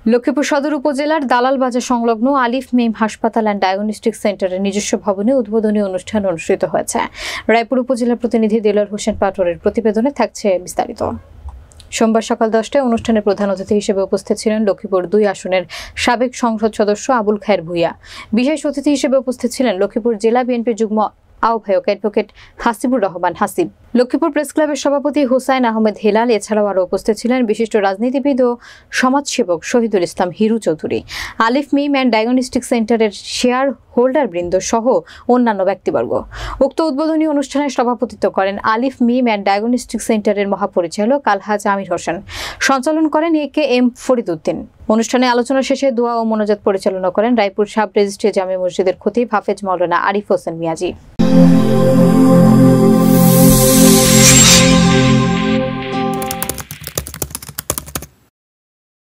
লক্ষ্মীপুর সদর উপজেলার দালাল বাজার সংলগ্ন আলিফ মিম হাসপাতাল অ্যান্ড ডায়াগনস্টিক সেন্টারের নিজস্ব ভবনে উদ্বোধনী অনুষ্ঠান অনুষ্ঠিত হয়েছে। রায়পুর উপজেলার প্রতিনিধি দেলোয়ার হোসেন পাটোয়ারের প্রতিবেদনে থাকছে বিস্তারিত। সোমবার সকাল 10টায় অনুষ্ঠানে প্রধান অতিথি হিসেবে উপস্থিত ছিলেন লক্ষ্মীপুর 2 আসনের সাবেক সংসদ সদস্য আবুল খায়ের ভূঁইয়া। বিশেষ অতিথি হিসেবে উপস্থিত ছিলেন লক্ষ্মীপুর জেলা বিএনপির যুগ্ম আহ্বায়ক অ্যাডভোকেট হাসিবুর রহমান হাসিব, লক্ষ্মীপুর প্রেস ক্লাবের সভাপতি হুসাইন আহমেদ হেলাল। এছাড়াও আরও উপস্থিত ছিলেন বিশিষ্ট রাজনীতিবিদ ও সমাজসেবক শহীদুল ইসলাম হিরু চৌধুরী, আলিফ মিম অ্যান্ড ডায়াগনস্টিক সেন্টারের শেয়ার হোল্ডার বৃন্দ সহ অন্যান্য ব্যক্তিবর্গ। উক্ত উদ্বোধনী অনুষ্ঠানে সভাপতিত্ব করেন আলিফ মিম অ্যান্ড ডায়াগনস্টিক সেন্টারের মহাপরিচালক আলহাজ আমির হোসেন, সঞ্চালন করেন AKM ফরিদ উদ্দিন। অনুষ্ঠানে আলোচনা শেষে দোয়া ও মোনাজাত পরিচালনা করেন রায়পুর সাব রেজিস্ট্রি জামে মসজিদের খতিব হাফেজ মাওলানা আরিফ হোসেন মিয়াজি।